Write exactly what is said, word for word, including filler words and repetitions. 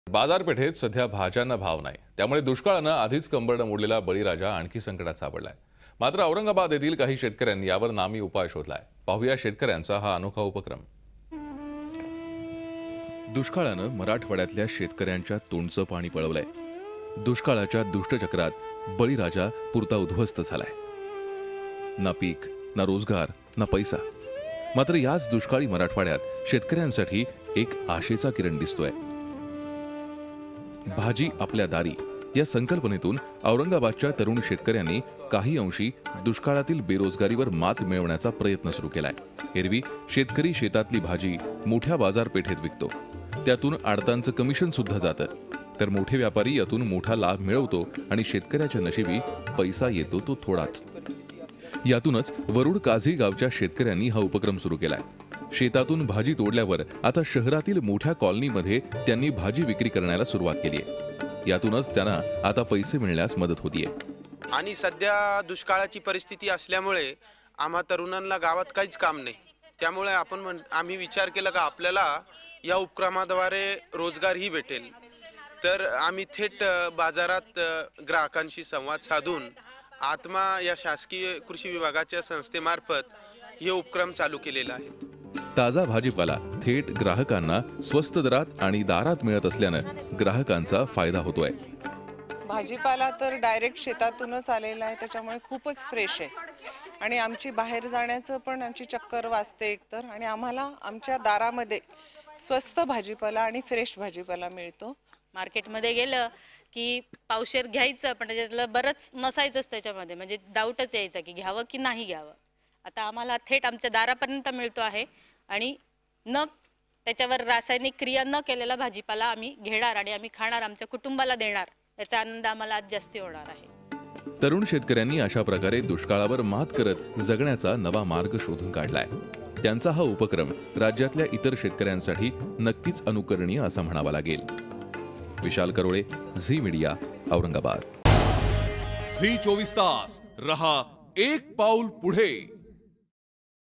बाजारपेठेत सध्या भाज्यांना भाव नाही, त्यामुळे दुष्काळानं आधीच कंबरडं मोडलेला बळीराजा आणखी संकटात सापडलाय। मात्र औरंगाबाद येथील काही शेतकऱ्यांनी यावर नामी उपाय शोधलाय। पाहूया शेतकऱ्यांचा हा अनोखा उपक्रम। दुष्काळानं मराठवाड्यातल्या शेतकऱ्यांच्या तोंडचं पाणी पळवलंय। दुष्काळाच्या दुष्टचक्रात बळीराजा पुरता उद्ध्वस्त झालाय। ना पीक, ना रोजगार, ना पैसा। मात्र याच दुष्काळी मराठवाड्यात शेतकऱ्यांसाठी एक आशेचा किरण दिसतोय। भाजी आपल्या दारी या संकल्पनेतून औरंगाबादच्या तरुण शेतकऱ्यांनी काही अंशी दुष्काळातील बेरोजगारीवर मात मिळवण्याचा प्रयत्न सुरू केलाय। एरवी शेतकरी शेतातली भाजी मोठ्या बाजारपेठेत विकतो, त्यातून आडतांचं कमिशन सुद्धा जातं, तर मोठे व्यापारी यातून मोठा लाभ मिळवतो आणि शेतकऱ्याच्या नशिबी पैसा येतो तो थोडाच। यातूनच वरुड काझी गावच्या शेतकऱ्यांनी हा उपक्रम सुरू केलाय। शेतातून भाजी तोडल्यावर आता शहरातील मोठ्या कॉलनीमध्ये त्यांनी भाजी विक्री करण्याला सुरुवात केली आहे। यातूनच त्यांना आता पैसे मिळण्यास मदत होतीये। आणि सध्या दुष्काळाची परिस्थिती असल्यामुळे आम्हा तरुणांना गावात काहीच काम नाही, त्यामुळे आपण आम्ही विचार केला का आपल्याला या उपक्रमाद्वारे रोजगारही भेटेल। तर आम्ही थेट बाजारात ग्राहकांशी संवाद साधून आत्मा या शासकीय कृषी विभागाच्या संस्थेमार्फत हे उपक्रम चालू केलेला आहे। ताजा भाजीपाला थेट ग्राहकांना स्वस्त दरात आणि दारात मिळत असल्यानं ग्राहकांचा फायदा होतोय। भाजीपाला तर डायरेक्ट शेतातूनच आलेला आहे, त्याच्यामुळे खूपच फ्रेश आहे आणि आमची बाहेर जाण्याचं पण आमची चक्कर वाचते एकतर, आणि आम्हाला आमच्या दारामध्ये स्वस्त भाजीपाला आणि फ्रेश भाजीपाला मिळतो। मार्केटमध्ये गेलं की पावशेर घ्यायचं, पण त्याच्यातलं बरंच नसायचंच त्याच्यामध्ये, म्हणजे डाऊटच यायचा की घ्यावं की नाही घ्यावं। आता आम्हाला थेट आमच्या दारापर्यंत मिळतो आहे आणि न त्याच्यावर रासायनिक क्रिया न केलेला भाजीपाला आम्ही घेणार आणि आम्ही खाणार, आमच्या कुटुंबाला देणार, याचा आनंद आम्हाला आज जास्ती होणार आहे। तरुण शेतकऱ्यांनी अशा प्रकारे दुष्काळावर मात करत जगण्याचा नवा मार्ग शोधून काढलाय। त्यांचा हा उपक्रम राज्यातल्या इतर शेतकऱ्यांसाठी नक्कीच अनुकरणीय असा म्हणावा लागेल। Vishal Karole, Zee media, Aurangabad. Zee चोवीस तास रहा एक पाऊल पुढे।